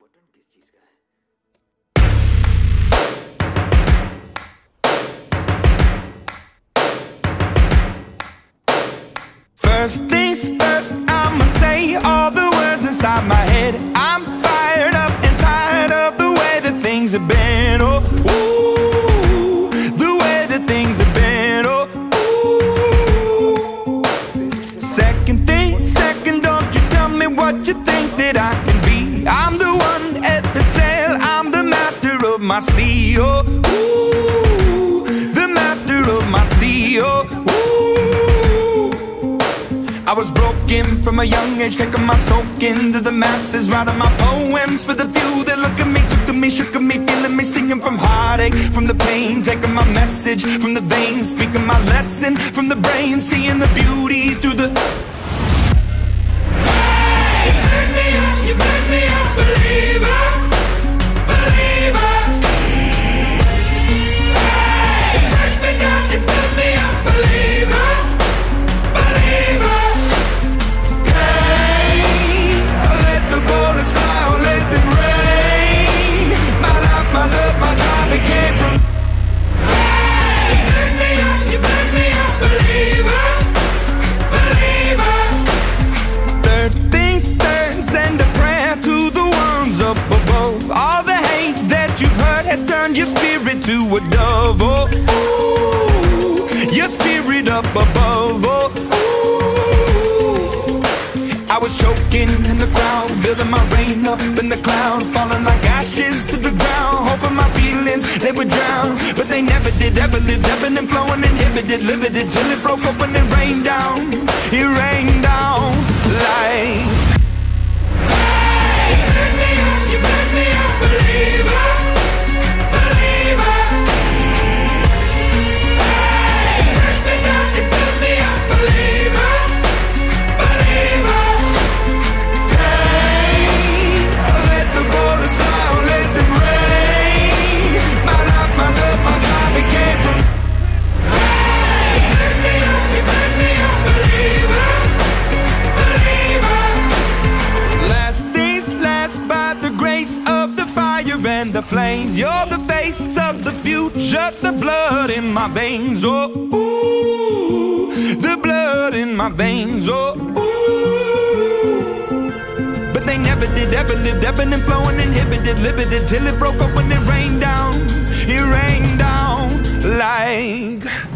Button किस चीज का है? First things first, I'ma say all the words inside my head. I'm fired up and tired of the way that things have been. Oh, ooh, the way that things have been. Oh, ooh. Second thing, second, don't you tell me what you think that I can be. I'm the one at the sail, I'm the master of my sea. Oh, ooh, the master of my sea. Oh, ooh. I was broken from a young age, taking my soak into the masses, writing my poems for the few that look at me, took to me, shook at me, feeling me, singing from heartache, from the pain, taking my message from the veins, speaking my lesson from the brain, seeing the beauty through the... Hey, you made me up, you made me a believer, believer. Hey, you break me down, you build me a believer, believer. Has turned your spirit to a dove. Oh, ooh, your spirit up above. Oh, ooh. I was choking in the crowd, building my rain up in the cloud, falling like ashes to the ground, hoping my feelings they would drown, but they never did. Ever lived, ebbing and flowing, inhibited, limited, till it broke open and rained down. It rained down like. Hey, you made me up, you made me a believer. And the flames, you're the face of the future, the blood in my veins. Oh, ooh, the blood in my veins. Oh, ooh. But they never did, ever lived, ebbing and flowing, inhibited, limited, till it broke open and rained down. It rained down like.